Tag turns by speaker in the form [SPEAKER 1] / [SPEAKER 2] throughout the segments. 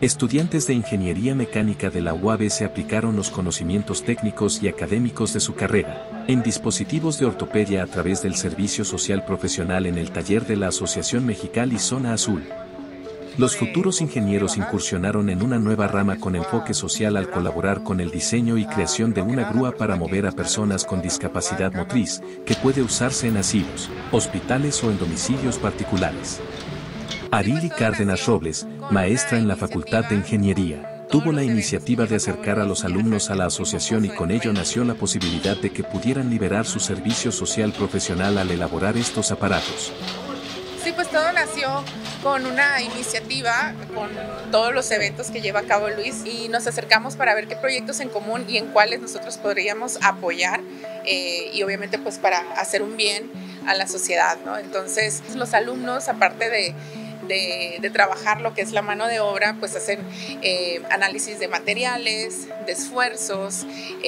[SPEAKER 1] Estudiantes de Ingeniería Mecánica de la UABC aplicaron los conocimientos técnicos y académicos de su carrera en dispositivos de ortopedia a través del servicio social profesional en el taller de la Asociación Mexicali Zona Azul. Los futuros ingenieros incursionaron en una nueva rama con enfoque social al colaborar con el diseño y creación de una grúa para mover a personas con discapacidad motriz, que puede usarse en asilos, hospitales o en domicilios particulares. Arili Cárdenas Robles, maestra en la Facultad de Ingeniería, tuvo la iniciativa de acercar a los alumnos a la asociación y con ello nació la posibilidad de que pudieran liberar su servicio social profesional al elaborar estos aparatos.
[SPEAKER 2] Sí, pues todo nació con una iniciativa, con todos los eventos que lleva a cabo Luis, y nos acercamos para ver qué proyectos en común y en cuáles nosotros podríamos apoyar y obviamente pues para hacer un bien a la sociedad, ¿no? Entonces los alumnos, aparte de trabajar lo que es la mano de obra, pues hacen análisis de materiales, de esfuerzos,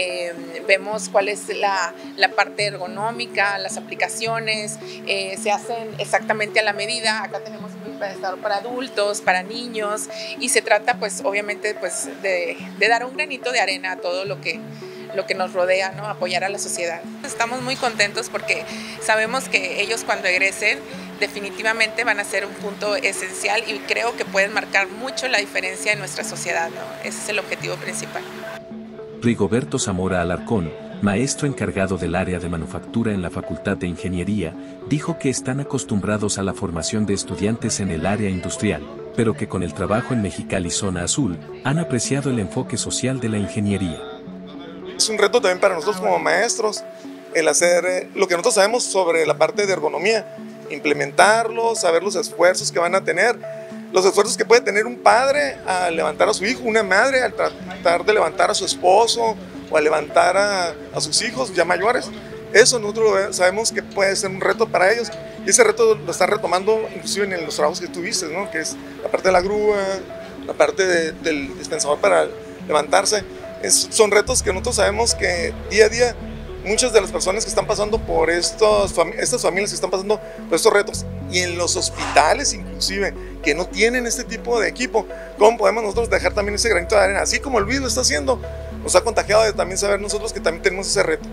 [SPEAKER 2] vemos cuál es la parte ergonómica, las aplicaciones, se hacen exactamente a la medida. Acá tenemos un pedestal para adultos, para niños, y se trata pues obviamente pues de dar un granito de arena a todo lo que nos rodea, ¿no? Apoyar a la sociedad. Estamos muy contentos porque sabemos que ellos cuando egresen definitivamente van a ser un punto esencial y creo que pueden marcar mucho la diferencia en nuestra sociedad, ¿no? Ese es el objetivo principal.
[SPEAKER 1] Rigoberto Zamora Alarcón, maestro encargado del área de manufactura en la Facultad de Ingeniería, dijo que están acostumbrados a la formación de estudiantes en el área industrial, pero que con el trabajo en Mexicali Zona Azul, han apreciado el enfoque social de la ingeniería.
[SPEAKER 3] Es un reto también para nosotros como maestros el hacer lo que nosotros sabemos sobre la parte de ergonomía, implementarlo, saber los esfuerzos que van a tener, los esfuerzos que puede tener un padre al levantar a su hijo, una madre al tratar de levantar a su esposo o al levantar a sus hijos ya mayores. Eso nosotros sabemos que puede ser un reto para ellos y ese reto lo están retomando inclusive en los trabajos que tuviste, ¿no? Que es la parte de la grúa, la parte del dispensador para levantarse. Son retos que nosotros sabemos que día a día muchas de las personas que están pasando por estas familias que están pasando por estos retos y en los hospitales inclusive que no tienen este tipo de equipo, ¿cómo podemos nosotros dejar también ese granito de arena? Así como Luis lo está haciendo, nos ha contagiado de también saber nosotros que también tenemos ese reto.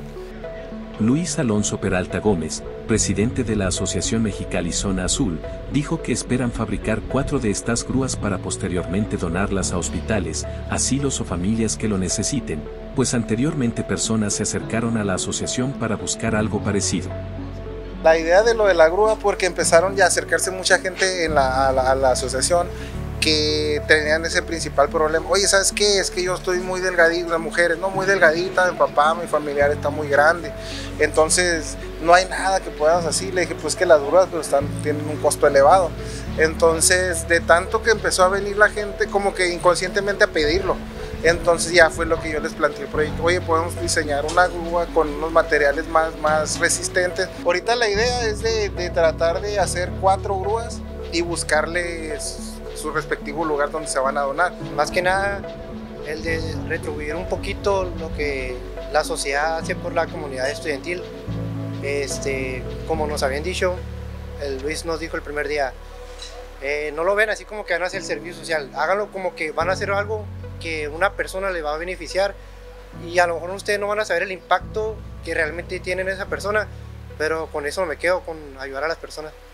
[SPEAKER 1] Luis Alonso Peralta Gómez, presidente de la Asociación Mexicali Zona Azul, dijo que esperan fabricar 4 de estas grúas para posteriormente donarlas a hospitales, asilos o familias que lo necesiten, pues anteriormente personas se acercaron a la asociación para buscar algo parecido.
[SPEAKER 4] La idea de lo de la grúa porque empezaron ya a acercarse mucha gente a la asociación que tenían ese principal problema. Oye, ¿sabes qué? Es que yo estoy muy delgadita, las mujeres, no, muy delgadita, mi papá, mi familiar está muy grande, entonces no hay nada que puedas así. Le dije, pues que las grúas pues, tienen un costo elevado. Entonces, de tanto que empezó a venir la gente, como que inconscientemente a pedirlo. Entonces ya fue lo que yo les planteé el proyecto. Oye, podemos diseñar una grúa con unos materiales más resistentes. Ahorita la idea es de tratar de hacer 4 grúas y buscarles su respectivo lugar donde se van a donar.
[SPEAKER 5] Más que nada, el de retribuir un poquito lo que la sociedad hace por la comunidad estudiantil. Como nos habían dicho, el Luis nos dijo el primer día, no lo ven así como que van a hacer el servicio social, háganlo como que van a hacer algo que una persona le va a beneficiar y a lo mejor ustedes no van a saber el impacto que realmente tiene esa persona, pero con eso me quedo, con ayudar a las personas.